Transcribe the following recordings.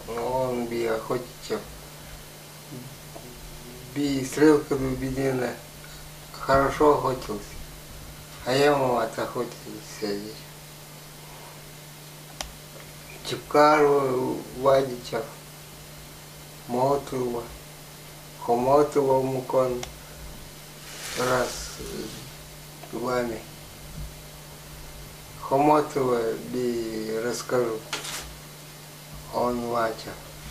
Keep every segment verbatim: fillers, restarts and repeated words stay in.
Он би охотичев. Би стрелка дубинина хорошо охотился, а я мамат охотился. Чукару Вадичев, Мотова, Хомотова Мукон, раз вами. Хомотова би расскажу, он Вача.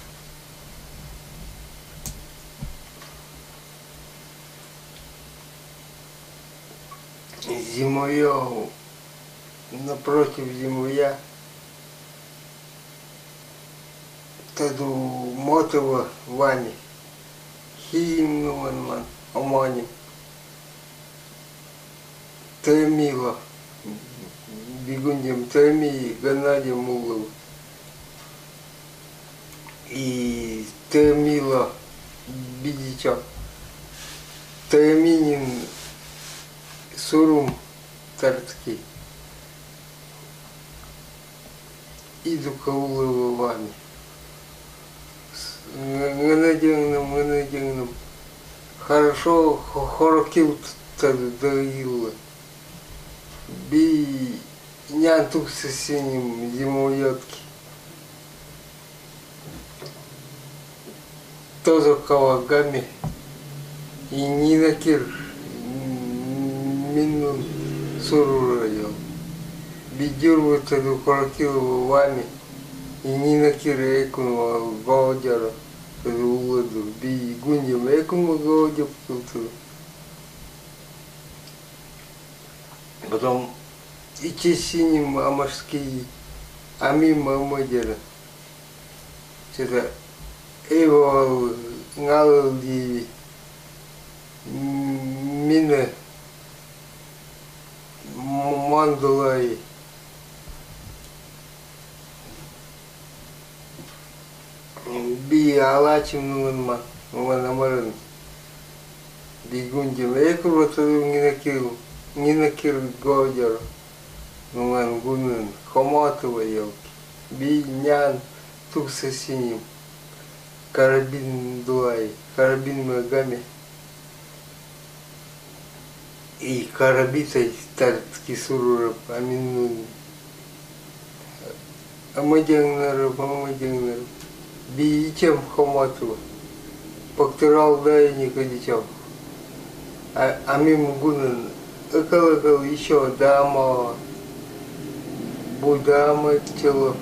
Зимою, напротив зимуя, таду Мотова Вани, Химнуанман, Омани, Таймила, Бегундем Тайми, Геннадий Мулов, и Таймила Бидича, Тайминин Сурум Тарцкий, иду Каулова Вани. Геннадьевным, Геннадьевным, хорошо хорокил доила. Би нянтук со синим зимоётки. Тоже кавагами. И Нинакир Минун Сурурайо. Би дюрву таду хорокил вами. И Нинакир Экунова Гаудяра. Би гундим Экунова Гаудя. Потом и синим амарский амим амадера. Что-то его галди мина мандалай. Би алачим нуанман, нуанамаран. Би гундим Экунова таду Нинакиру. Нинакир Гаудяра. Нуан Гунын, Хомотова елки, Бинян, тук со синим, Карабин Дуай, Карабин Магами и Карабитай Тарцкий Суруров, Аминун, Амадянгнаров, Амадянгнаров, Биичем Хомотова, Пактурал Дай Никодичев, Амим Гунын, Экал-экал еще дама. Будама тело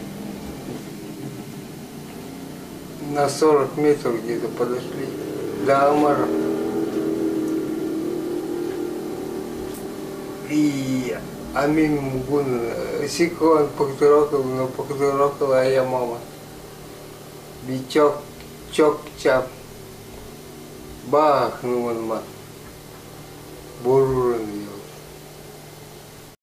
на сорок метров где-то подошли до Амара. И Амим Гун, Сикон Пактурокал, но Пактурокал, а я мама. Бичок, чок-чап. Бах, ну он мат. Буруран.